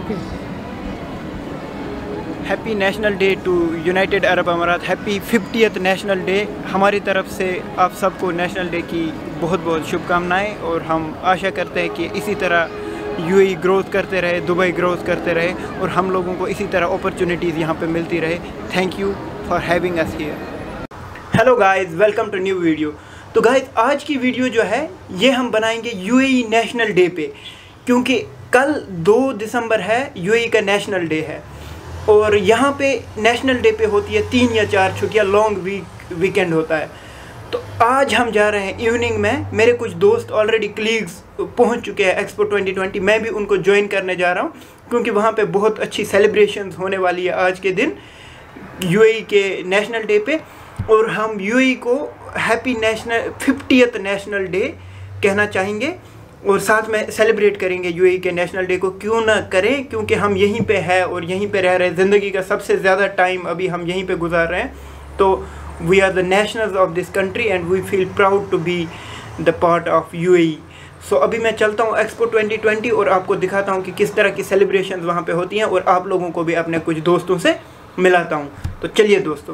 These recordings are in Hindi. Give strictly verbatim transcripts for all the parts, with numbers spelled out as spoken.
Happy national day to United Arab Emirates. Happy fiftieth national day. हमारी तरफ से आप सबको नेशनल डे की बहुत बहुत शुभकामनाएं और हम आशा करते हैं कि इसी तरह यूएई ग्रोथ करते रहे, दुबई ग्रोथ करते रहे और हम लोगों को इसी तरह अपॉर्चुनिटीज़ यहाँ पे मिलती रहे। Thank you for having us here. Hello guys, welcome to new video. तो गाइस, आज की वीडियो जो है ये हम बनाएंगे यूएई नेशनल डे पे, क्योंकि कल दो दिसंबर है, यूएई का नेशनल डे है और यहाँ पे नेशनल डे पे होती है तीन या चार छुट्टियाँ, लॉन्ग वीक वीकेंड होता है। तो आज हम जा रहे हैं इवनिंग में। मेरे कुछ दोस्त ऑलरेडी कलीग्स पहुँच चुके हैं एक्सपो ट्वेंटी ट्वेंटी। मैं भी उनको ज्वाइन करने जा रहा हूँ क्योंकि वहाँ पे बहुत अच्छी सेलिब्रेशंस होने वाली है आज के दिन यूएई के नेशनल डे पे। और हम यूएई को happy national fiftieth national day कहना चाहेंगे और साथ में सेलिब्रेट करेंगे यूएई के नेशनल डे को। क्यों ना करें, क्योंकि हम यहीं पे हैं और यहीं पे रह रहे हैं। ज़िंदगी का सबसे ज़्यादा टाइम अभी हम यहीं पे गुजार रहे हैं। तो we are the nationals of this country and we feel proud to be the part of UAE. So अभी मैं चलता हूँ एक्सपो ट्वेंटी ट्वेंटी और आपको दिखाता हूँ कि किस तरह की सेलिब्रेशंस वहाँ पे होती हैं और आप लोगों को भी अपने कुछ दोस्तों से मिलाता हूँ। तो चलिए दोस्तों।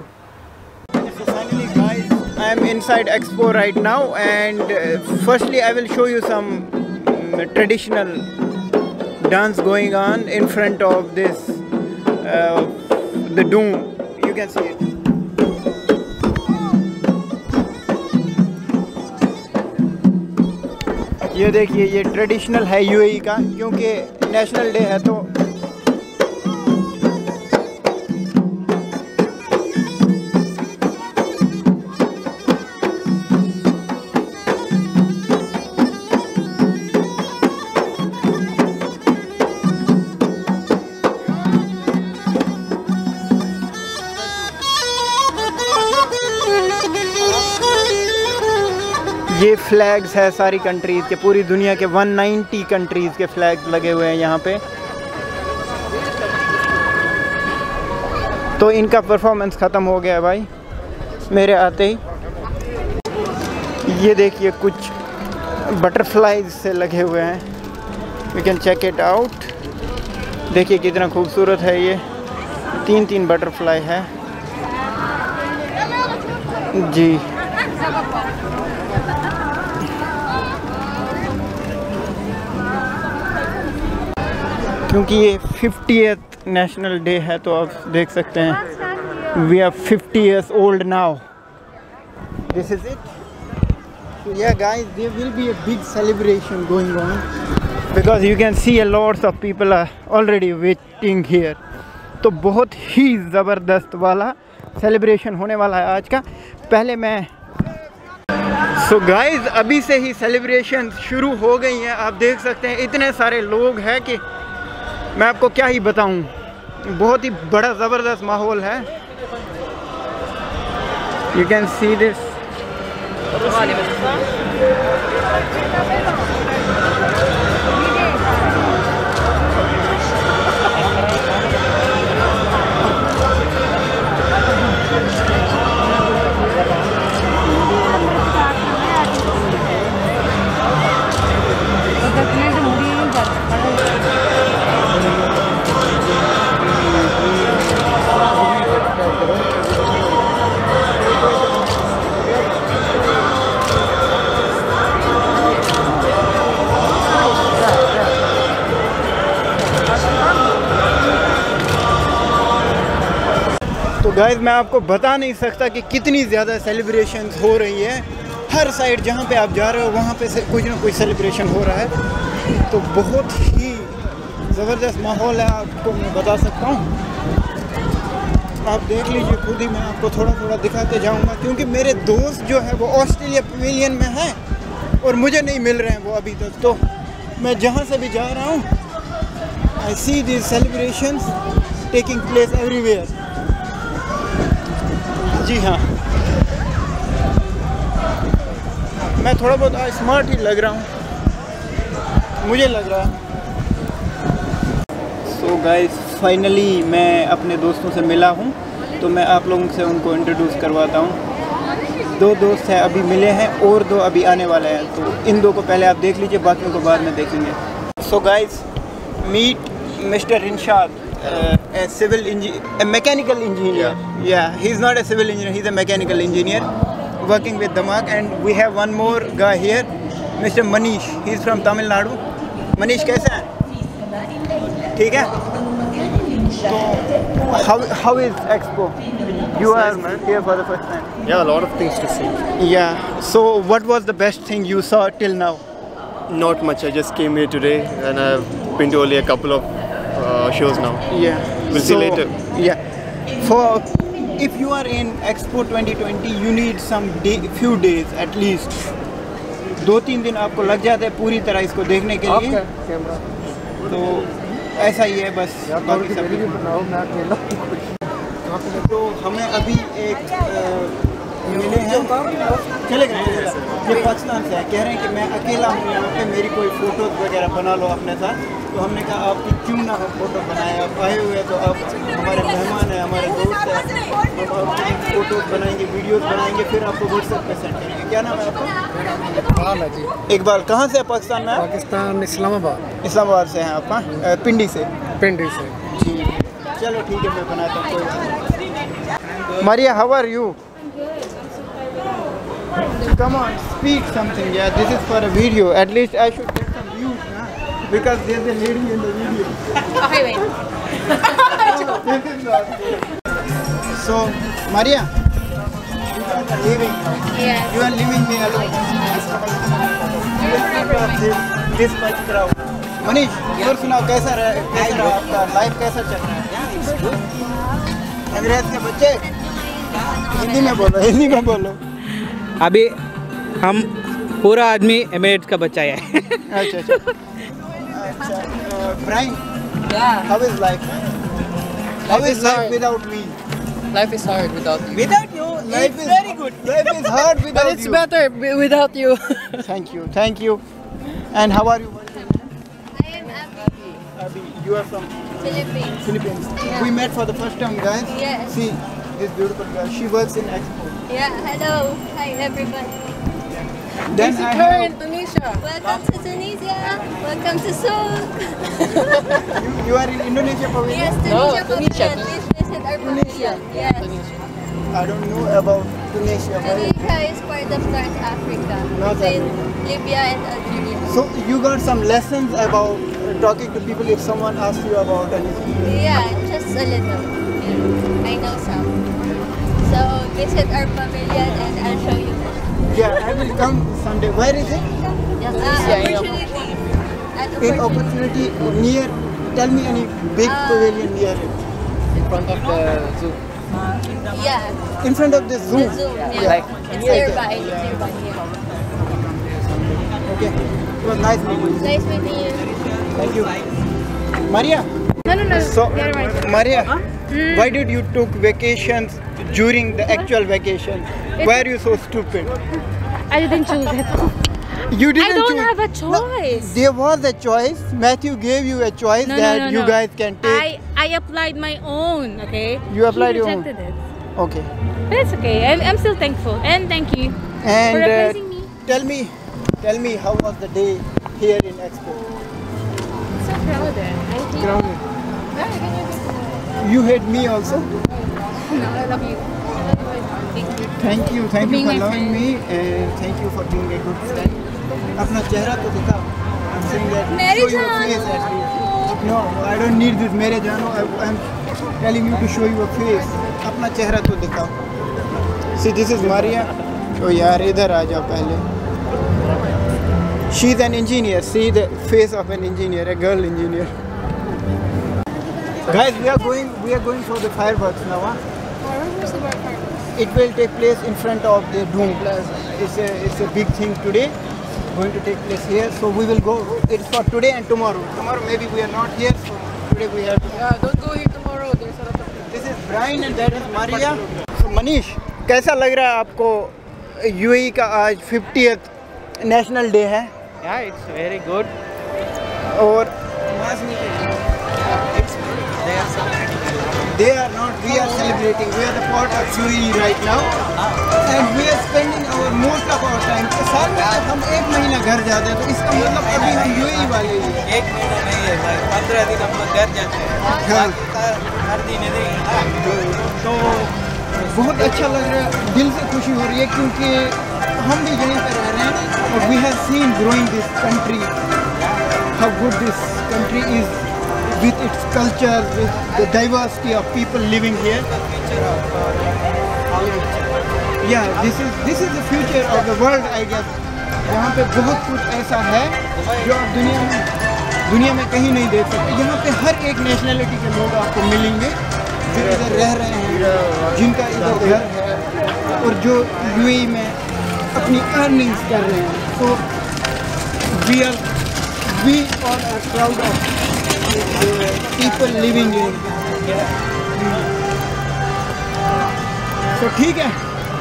I am inside Expo right now and uh, firstly I will show you some um, traditional dance going on in front of this uh, the dome. You can see it. ये देखिए, ये ट्रेडिशनल है यूएई का, क्योंकि नेशनल डे है तो ये फ्लैग्स है सारी कंट्रीज़ के, पूरी दुनिया के एक सौ नब्बे कंट्रीज़ के फ्लैग्स लगे हुए हैं यहाँ पे। तो इनका परफॉर्मेंस ख़त्म हो गया है भाई मेरे आते ही। ये देखिए कुछ बटरफ्लाइज से लगे हुए हैं, you can check it out. देखिए कितना खूबसूरत है ये, तीन तीन बटरफ्लाई है जी। क्योंकि ये फिफ्टियथ नेशनल डे है तो आप देख सकते हैं we are fifty years old now. This is it. Yeah guys, there will be a big celebration going on because you can see a lots of people are already waiting here. तो बहुत ही ज़बरदस्त वाला सेलिब्रेशन होने वाला है आज का। पहले मैं सो so गाइस, अभी से ही सेलिब्रेशन शुरू हो गई हैं। आप देख सकते हैं इतने सारे लोग हैं कि मैं आपको क्या ही बताऊं। बहुत ही बड़ा ज़बरदस्त माहौल है। You can see this. तो गाइस, मैं आपको बता नहीं सकता कि कितनी ज़्यादा सेलिब्रेशंस हो रही है। हर साइड जहाँ पे आप जा रहे हो वहाँ पे से कुछ ना कुछ सेलिब्रेशन हो रहा है। तो बहुत ही ज़बरदस्त माहौल है, आपको मैं बता सकता हूँ। आप देख लीजिए खुद ही, मैं आपको थोड़ा थोड़ा दिखाते जाऊँगा क्योंकि मेरे दोस्त जो है वो ऑस्ट्रेलिया पवेलियन में हैं और मुझे नहीं मिल रहे हैं वो अभी तक। तो मैं जहाँ से भी जा रहा हूँ, I see this celebrations taking place everywhere. जी हाँ, मैं थोड़ा बहुत आज स्मार्ट ही लग रहा हूँ, मुझे लग रहा है। सो गाइस, फाइनली मैं अपने दोस्तों से मिला हूँ, तो मैं आप लोगों से उनको इंट्रोड्यूस करवाता हूँ। दो दोस्त हैं अभी मिले हैं और दो अभी आने वाले हैं, तो इन दो को पहले आप देख लीजिए, बाकियों को बाद में देखेंगे। So guys, meet Mister Rinshad, uh, a civil engineer, a mechanical engineer. Yeah. yeah, he's not a civil engineer, he's a mechanical engineer working with Damak. And we have one more guy here, Mister Manish. He's from Tamil Nadu. Manish, कैसा है? ठीक है? So, how how is Expo? You are here for the first time. Yeah, a lot of things to see. Yeah. So, what was the best thing you saw till now? Not much. I just came here today, and I've been to only a couple of uh, shows now. Yeah. We'll so, see later. Yeah. For if you are in Expo twenty twenty, you need some day, few days at least. दो तीन दिन आपको लग जाते हैं पूरी तरह इसको देखने के लिए. तो ऐसा ही है बस. बाकी सब तो हमें अभी एक मिले हैं, चले गए. ये पाकिस्तान से है, कह रहे हैं कि मैं अकेला हूँ यहाँ पे, मेरी कोई फ़ोटोज़ वगैरह बना लो अपने साथ. तो हमने कहा आपकी क्यों ना हम फ़ोटो बनाए. आप आए हुए हैं तो आप हमारे मेहमान हैं, हमारे दोस्त हैं. हम आपकी फ़ोटोज़ बनाएंगे, वीडियोज़ बनाएंगे, फिर आपको व्हाट्सएप पे सेंड करेंगे. क्या नाम है आपका? इकबाल है जी. इकबाल. कहाँ से है पाकिस्तान में? पाकिस्तान इस्लामाबाद. इस्लामाबाद से हैं आप? हाँ, पिंडी से. पिंडी से जी. चलो ठीक है, मैं बनाता हूँ. कोई बात नहीं. Maria, how are you? Come on, speak something. Yeah, this is for a video. At least I should get some views, nah? Because there's a lady in the video. Okay, wait. This is not good. So, Maria, you guys are leaving now. Yes. You are leaving me alone. This, this much crowd. Manish, और सुनाओ कैसा रहा, कैसा रहा आपका लाइफ, कैसा चल रहा है? अंग्रेज के बच्चे हिंदी में बोलो, हिंदी में बोलो. अभी हम पूरा आदमी एमिरेट्स का बच्चा है. अच्छा अच्छा अच्छा. Brian, how is life? How is life without me? Life is hard without you. Without you, life is very good. Life is hard without But it's you. better b- without you. Thank you, thank you. And how are you? I am Abby. Abby, you are from Philippines. Philippines. Yeah. We met for the first time, guys. Yes. See this beautiful girl. She works in Expo. Yeah, hello. Hi, everybody. Then I Her in have, Tunisia. Welcome to Tunisia. Welcome to Souk. you, you are in Indonesia Pavilion? Yes, No, Tunisia Tunisia. Pavilion. Please visit our pavilion. Yes. I don't know about Tunisia. Where is it? Tunisia is part of North Africa. North Between Libya and Algeria. So you got some lessons about uh, talking to people if someone asks you about anything? Yeah, just a little. I know some. So visit our pavilion and I'll show you. Yeah, I will come Sunday. Where is it? Uh, Yeah, opportunity. At In opportunity. opportunity near. Tell me any big Uh, pavilion near it. In front of the zoo. Yeah, In front of the zoo. the zoo. Yeah. Like, It's near nearby. It's nearby here. Okay. It was nice meeting you. Nice meeting you. Thank you. Maria. No, no, no. So, Maria, why did you took vacations during the actual vacation? Why are you so stupid? I didn't choose it. You didn't I don't choose. have a choice. There was a choice. Matthew gave you a choice No, no, that no, you no. guys can take. I, I applied my own, okay? You applied he your own? rejected it. Okay. But it's okay. I'm, I'm still thankful. And thank you And for uh, replacing me. tell me, tell me how was the day here in Expo? It's so crowded. I hate Crowded. it. You hate me also. No, I love you. I love you. Thank you. Thank you, thank you being for my loving friend. me and thank you for being a good friend. अपना चेहरा तो दिखाओ. I'm saying that मेरे show your जानो. face at least. No, I don't need this. मेरे जानो. I, I'm telling you to show your face. अपना चेहरा तो दिखाओ. See, this is Maria. Oh यार, इधर आ जाओ पहले. She's an engineer. See the face of an engineer, a girl engineer. Guys, we are going. We are going for the fireworks now. Huh? It will take place in front of the Doom Plaza. It's a it's a big thing today. Going to take place here. So we will go. It's for today and tomorrow. Tomorrow maybe we are not here. So today we have. Yeah, don't go here tomorrow. There's a lot of This is Brian and that is Maria. So Manish, कैसा लग रहा है आपको यूएई का आज फिफ्टियथ नेशनल डे है? Yeah, it's very good. और they are not. We are celebrating. celebrating. We are the part of U A E right now, and we are spending our most of our time. तो साल में जब हम एक महीना घर जाते हैं तो इसका मतलब अभी हम U A E वाले ही हैं। एक महीना नहीं है भाई, पंद्रह दिन हम लोग घर जाते हैं। हाँ। हर दिन नहीं। तो बहुत अच्छा लग रहा है, दिल से खुशी हो रही है क्योंकि हम भी यहीं पर रह रहे हैं और we have seen growing this country, how good this country is with its culture, with the diversity of people living here. Yeah, this is this is the future of the world, I guess. यहाँ पे बहुत कुछ ऐसा है जो आप दुनिया में दुनिया में कहीं नहीं देख सकते। यहाँ पे हर एक नेशनलिटी के लोग आपको मिलेंगे जो इधर रह रहे हैं, जिनका इधर घर है और जो U A E में अपनी अर्निंग्स कर रहे हैं। So we are we all are proud of the people living in. So ठीक है।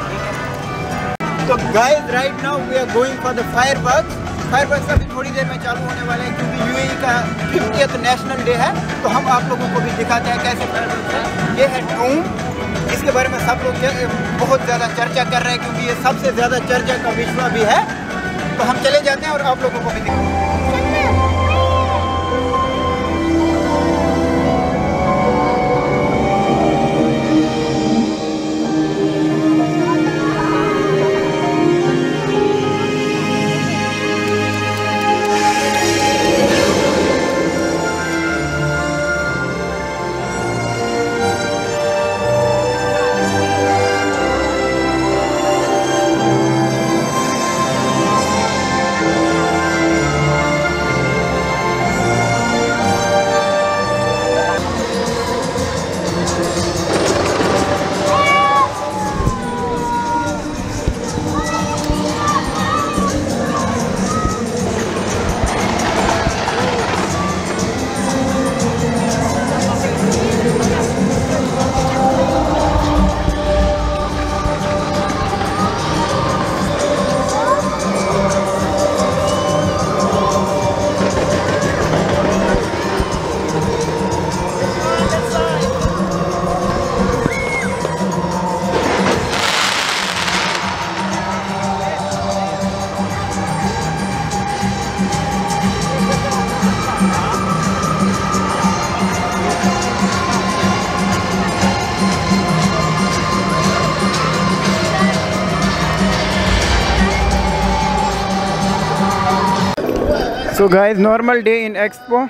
तो guys, right now we are going for the fireworks. fireworks अभी थोड़ी देर में चालू होने वाले हैं क्योंकि U A E का फिफ्टियथ नेशनल डे है, तो हम आप लोगों को भी दिखाते हैं कैसे fireworks है। ये है ड्रोन, इसके बारे में सब लोग बहुत ज़्यादा चर्चा कर रहे हैं क्योंकि ये सबसे ज़्यादा चर्चा का विषय भी है। तो हम चले जाते हैं और आप लोगों को भी दिखाते हैं। So guys, normal day in Expo.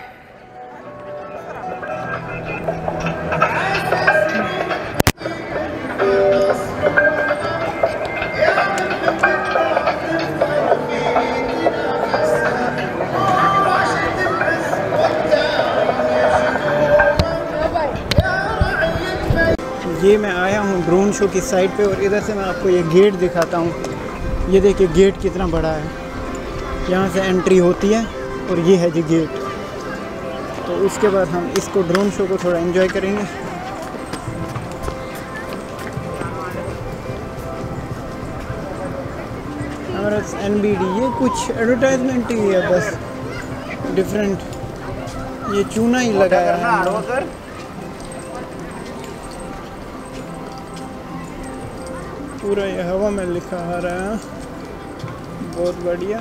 ये मैं आया हूँ ड्रोन शो की साइड पे और इधर से मैं आपको ये गेट दिखाता हूँ। ये देखिए गेट कितना बड़ा है, यहाँ से एंट्री होती है और ये है जी गेट। तो उसके बाद हम इसको ड्रोन शो को थोड़ा एंजॉय करेंगे। हमारा एन बी डी, ये कुछ एडवर्टाइजमेंट ही है बस, डिफरेंट। ये चूना ही लगाया है। पूरा ये हवा में लिखा आ रहा है, बहुत बढ़िया।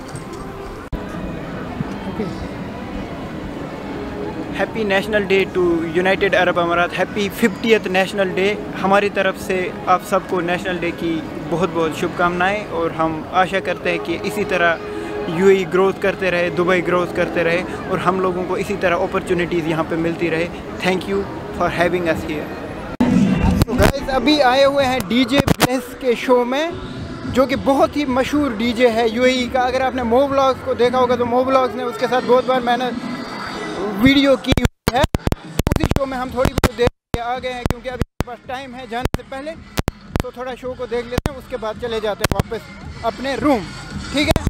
Happy national day to United Arab Emirates, happy fiftieth national day. हमारी तरफ से आप सबको नेशनल डे की बहुत बहुत शुभकामनाएं और हम आशा करते हैं कि इसी तरह यूएई ग्रोथ करते रहे, दुबई ग्रोथ करते रहे और हम लोगों को इसी तरह अपॉर्चुनिटीज़ यहाँ पे मिलती रहे। Thank you for having us here. तो गाइस, अभी आए हुए हैं डीजे ब्लेस के शो में, जो कि बहुत ही मशहूर डीजे है यूएई का। अगर आपने मो व्लॉग्स को देखा होगा तो मो व्लॉग्स ने उसके साथ बहुत बार मैंने वीडियो की हुई है। उसी शो में हम थोड़ी बहुत देख के आ गए हैं क्योंकि अभी हमारे पास टाइम है जाने से पहले, तो थोड़ा शो को देख लेते हैं, उसके बाद चले जाते हैं वापस अपने रूम। ठीक है।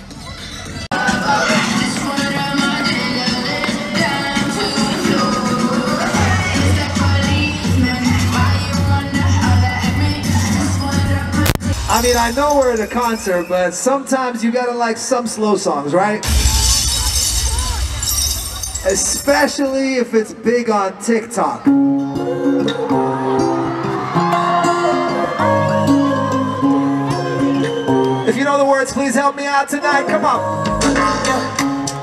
I mean, I know we're at a concert, but sometimes you gotta like some slow songs, right? Especially if it's big on TikTok. boys please help me out tonight? Come on.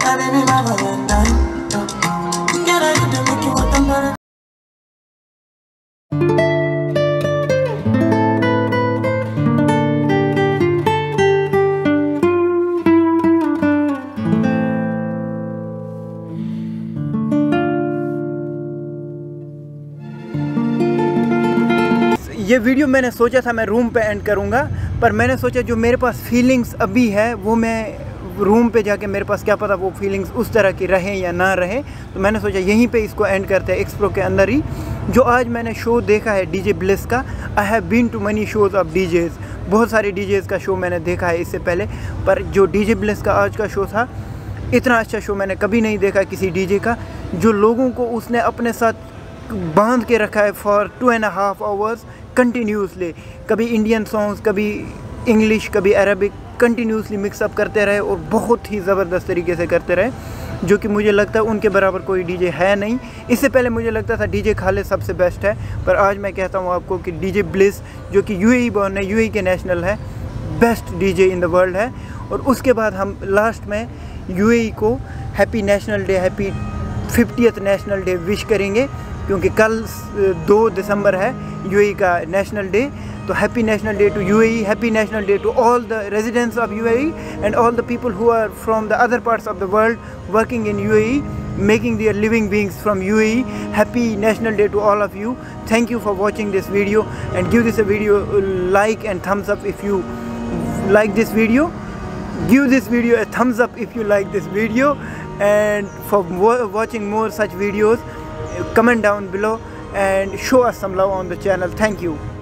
ये वीडियो मैंने सोचा था मैं रूम पे एंड करूँगा, पर मैंने सोचा जो मेरे पास फीलिंग्स अभी है वो मैं रूम पे जाके, मेरे पास क्या पता वो फीलिंग्स उस तरह की रहें या ना रहें, तो मैंने सोचा यहीं पे इसको एंड करते हैं एक्सप्रो के अंदर ही। जो आज मैंने शो देखा है डीजे ब्लिस का, I have been to many shows of DJs, बहुत सारे डीजेज़ का शो मैंने देखा है इससे पहले, पर जो डीजे ब्लिस का आज का शो था, इतना अच्छा शो मैंने कभी नहीं देखा किसी डीजे का। जो लोगों को उसने अपने साथ बांध के रखा है for two and half hours continuously, कभी इंडियन सॉन्ग्स, कभी इंग्लिश, कभी अरबिक, कंटिन्यूसली मिक्सअप करते रहे और बहुत ही ज़बरदस्त तरीके से करते रहे, जो कि मुझे लगता है उनके बराबर कोई डीजे है नहीं। इससे पहले मुझे लगता था डीजे खालिद सबसे बेस्ट है, पर आज मैं कहता हूँ आपको कि डीजे ब्लिस जो कि यूएई बॉर्न है, यूएई के नेशनल है, best DJ in the world है। और उसके बाद हम लास्ट में यूएई को happy national day, happy fiftieth national day wish करेंगे, क्योंकि कल दो दिसंबर है यूएई का नेशनल डे। तो happy national day to UAE, happy national day to all the residents of UAE and all the people who are from the other parts of the world working in UAE, making their living beings from U A E. Happy National Day to all of you. Thank you for watching this video, and give this a video like and thumbs up if you like this video. Give this video a thumbs up if you like this video, and for watching more such videos, comment down below and show us some love on the channel. Thank you.